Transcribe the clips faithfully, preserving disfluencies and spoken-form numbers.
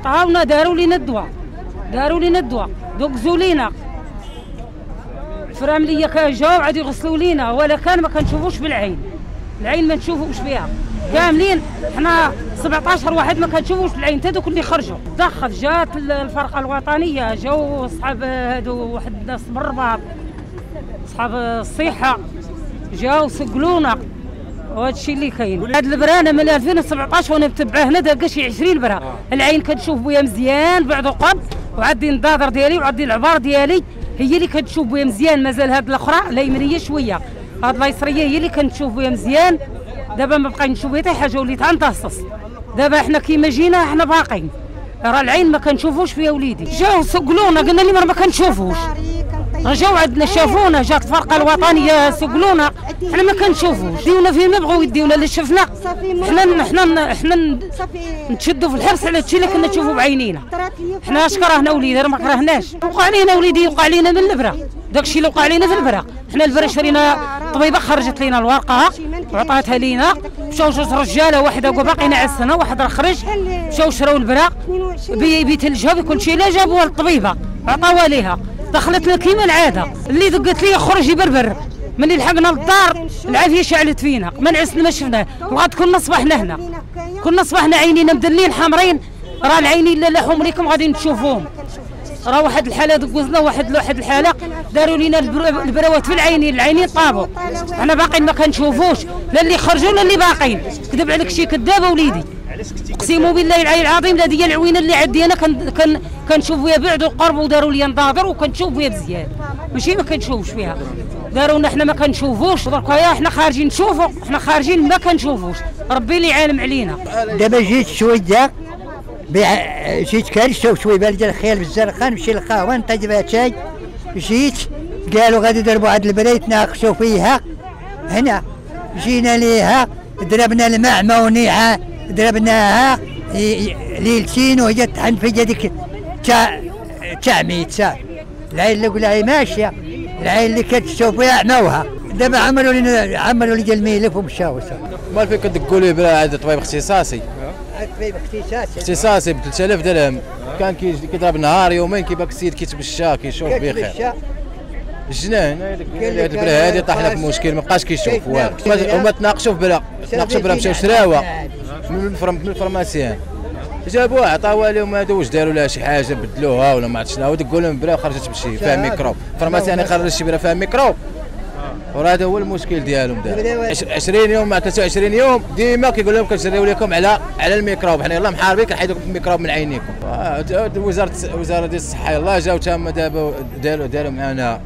عاونا داروا لينا الدواء داروا لينا الدواء دوكزوا لينا فرامليه كجاو عاد يغسلوا لينا، ولا كان ما كنشوفوش بالعين، العين ما نشوفوش بها كاملين. حنا سبعطاش واحد ما كنشوفوش بالعين حتى دوك اللي خرجوا. ضخت جات الفرقه الوطنيه، جاو صحاب هادو واحد الناس من الرباط صحاب الصحه جاو سقلونا، وهذا الشيء اللي كاين. هاد البرانه من ألفين وسبعطاش وانا متبعه هنا داك شي عشرين برا. العين كنشوف بها مزيان بعد قرب، وعندي النظاظر ديالي وعندي العبار ديالي هي اللي كتشوف بها مزيان. مازال هاد الاخرى لا يمنيه شويه، هاد اليسريه هي اللي كنشوف بها مزيان. دابا ما بقى نشوف حتى حاجه، وليت غنتصص. دابا حنا كيما جينا حنا باقيين، راه العين ما كنشوفوش فيها وليدي. جاو سقلونا قلنا لهم راه ما كنشوفوش، جاو عندنا شافونا، جات الفرقه الوطنيه سقلونا، حنا ما كنشوفوش. ديونا فين ما بغاو يديونا اللي شفنا حنا حنا حنا نتشدوا في الحرص على هادشي اللي كنا نشوفوا بعينينا. حنا اش كرهنا وليدي؟ راه ما كرهناش. وقع علينا وليدي، وقع علينا من البرا، داكشي اللي وقع علينا في البرا. حنا البرا شرينا طبيبه خرجت لينا الورقه وعطاتها لينا. مشاو جوج رجاله، واحد هو باقي نعسنا، واحد راه خرج. مشاو شراو البرا بيتلجها بكل شيء، لا جابوها للطبيبه عطاوها ليها، دخلت لنا كيما العاده. اللي دقت لي خرج يبربر. ملي لحقنا للدار العافيه شعلت فينا، ما نعسنا ما شفناه. وغاد كنا صبحنا هنا، كنا صبحنا عينينا مدلين حمرين. راه العينين لا حمريكم غادي تشوفوهم. راه واحد الحاله دقوزنا، واحد واحد الحاله داروا لينا البراوات في العينين، العينين طابوا. انا باقيين ما كنشوفوش، لا اللي خرجوا لا اللي باقيين. كذب عليك شي كذابه وليدي، اقسم بالله العلي العظيم. لا ديال العوينه اللي عندي انا كن كن كنشوف بها بعد وقرب، وداروا لي نظاظر وكنشوف بها مزيان، ماشي ما كنشوفش فيها. دارونا حنا ما كنشوفوش، درك يا حنا خارجين نشوفوا، حنا خارجين ما كنشوفوش. ربي اللي عالم علينا. دابا جيت شويه جيت كنشوف شويه بالي ديال الخيال بالزرقاء، نمشي للقهوه نطيب اتاي. جيت قالوا غادي يضربوا هاد البنات يتناقشوا فيها هنا. جينا ليها ضربنا الماء ونيعه، ضربناها ليلتين وهي تحن في يديك تاع تاع ميتة. العين اللي قولها ماشيه، العين اللي كتشوف فيها عموها. دابا عملوا لنا عملوا لي ديال الملف ومشاو. مال فين كتقول لي بلا عاد طبيب اختصاصي، طبيب اختصاصي اختصاصي ب ثلاثة آلاف درهم. كان كيضرب نهار يومين كيباك السيد كيتمشى كيشوف بخير. الجنان هذيك البلا هذه طاحنا في مشكل، ما بقاش كيشوف والو. هما تناقشوا في بلا، تناقشوا بلا مشاو شراوها من الفرماسيان، جابوها عطاوها لهم هادو. واش داروا لها شي حاجه بدلوها ولا ما عرفت شنو؟ تقول لهم بلا خرجت تمشي فيها ميكروب. الفرماسيان يخرج شي بلا فيها ميكروب، وهذا هو المشكل ديالهم. دابا عشرين يوم مع ثلاثة وعشرين يوم ديما كيقول لهم كنجريو لكم على على الميكروب. حنا يلاه محاربين كنحيدوا لكم الميكروب من عينيكم. وزاره وزاره ديال الصحه يلاه جاو تما دابا داروا داروا معنا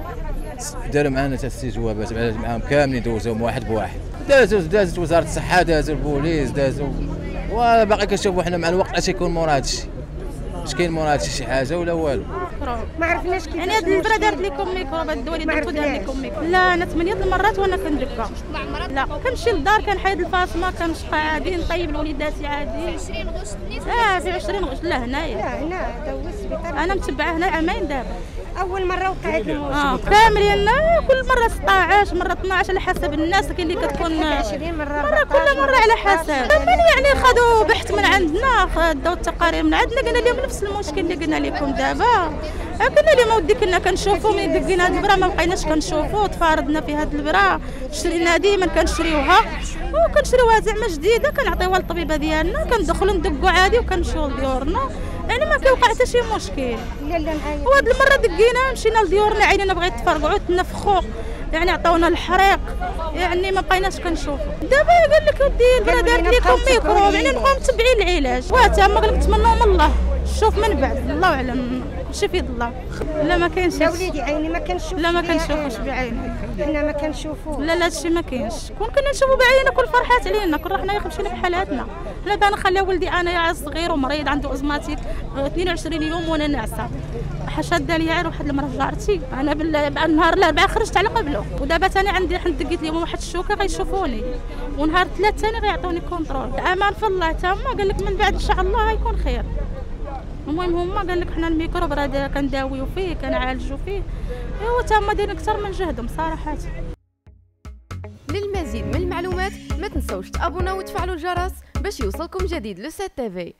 داروا معنا حتى استجوابات معاهم كاملين، دوزوهم واحد بواحد. دازوا دازت وزاره الصحه، دازوا البوليس، دازوا، وباقي كنشوفوا حنا مع الوقت اش يكون مورا هادشي. اش كاين مورا هادشي شي حاجه ولا والو؟ ما عرفناش كيف. يعني هاد البرا دارت لكم ميكروب، هاد الدواء اللي درتو دار لكم ميكروب. لا انا ثمانية المرات وانا كندكا. لا كنمشي للدار كنحيد الفاطمه، كنشقى عادي، نطيب لوليداتي عادي. عشرين غشت نيت. اه في عشرين غشت. لا هنايا. لا هنا دوز السبيطار. انا متبعه هنا عامين دابا. اول مره وقعت الموت. اه كاملين كل مره ستطاعش مره اثناش على حسب الناس. كاين اللي كتكون عشرين مره، مره كل مره على حسب. يعني خذوا بحث من عندنا، خداو التقارير من عندنا، قلنا لهم نفس المشكل اللي قلنا لكم دابا. قلنا لهم اودي كنا كنشوفوا من دقينا هاد البرا ما بقيناش كنشوفوا، تفارضنا في هاد البرا، شرينا ديما كنشريوها وكنشريوها زعما جديده، كنعطيوها للطبيبه ديالنا، كندخلوا ندقوا عادي وكنمشيو لديورنا. يعني ما كيوقع حتى شي مشكل. لا لا نعاين. وهاد المره دقينا مشينا لديورنا، عينينا بغيت تفرقعوا تنفخوا، يعني عطاونا الحريق، يعني ما بقيناش كنشوفوا. دابا قال لك ودي البرا دارت لكم ميكروب، يعني نبقاو متبعين العلاج. وتما قال لك نتمنوا من الله، شوف من بعد الله اعلم، كلشي في يد الله. لا ما كاينش. لا وليدي عيني ما كنشوفش. لا ما كنشوفوش بعيني. حنا ما كنشوفوش. لا لا هادشي ما كاينش. كون كنا نشوفوا بعيننا كل فرحات علينا، كون رحنا مشينا بحالاتنا. حنا باغا نخلي ولدي انا يا صغير ومريض عنده ازماتيك اثنين وعشرين يوم وانا ناعسه. حشداني غير واحد المره جارتي، انا بالنهار الاربعاء خرجت على قبله، ودابا ثاني عندي حد دقيت لهم واحد الشوكه غيشوفوني، ونهار الثلاث ثاني غيعطوني كونترول. امان في الله تما، قال لك من بعد ان شاء الله غيكون خير. المهم هما قال لك حنا الميكروب راه كنداويو فيه كنعالجوا فيه، ايوا تما دايرين اكثر من جهدهم صراحه. للمزيد من المعلومات ما تنسوش تابوناو وتفعلوا الجرس باش يوصلكم جديد لو سات تي في.